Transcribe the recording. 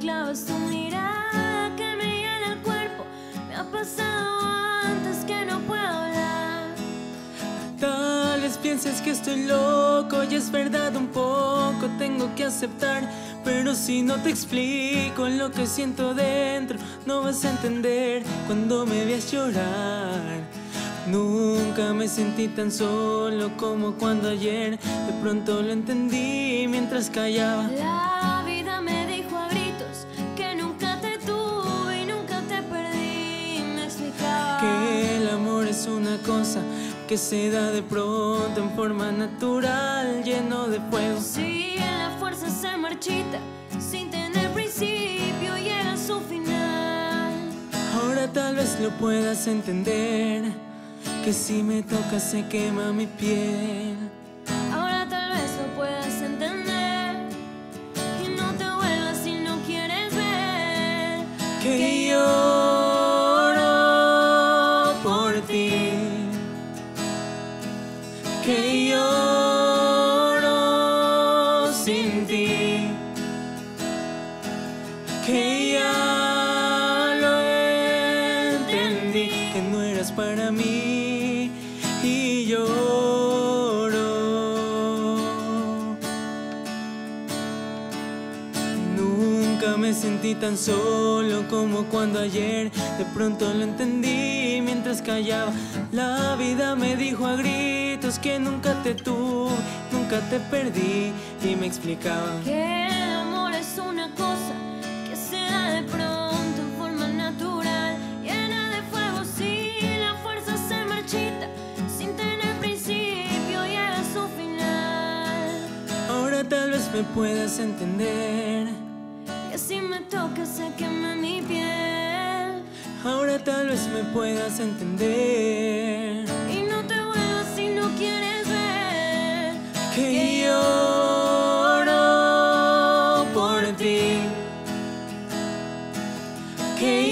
clavas tu mirada que me llena el cuerpo. Me ha pasado antes que no puedo hablar. Tal vez pienses que estoy loco y es verdad un poco, tengo que aceptar. Pero si no te explico lo que siento dentro, no vas a entender cuando me veas llorar. Nunca me sentí tan solo como cuando ayer de pronto lo entendí mientras callaba. La vida me dijo a gritos que nunca te tuve y nunca te perdí. Me explicaba Que el amor es una cosa que se da de pronto en forma natural, lleno de fuego. si la fuerza se marchita sin tener principio, llega a su final. Ahora tal vez lo puedas entender, que si me tocas se quema mi piel. Ahora tal vez lo puedas entender y no te vuelvas si no quieres ver Que lloro por ti, que lloro sin ti, que ya lo entendí, que no eras para mí y lloro. Nunca me sentí tan solo como cuando ayer de pronto lo entendí mientras callaba. La vida me dijo a gritos que nunca te tuve, nunca te perdí y me explicaba que el amor es una cosa que se da de pronto en forma natural, llena de fuego si la fuerza se marchita sin tener principio, llega a su final. Ahora tal vez me puedas entender, Que si me tocas se quema mi piel. ahora tal vez me puedas entender, Y no te vuelvas si no quieres ver que lloro por ti, que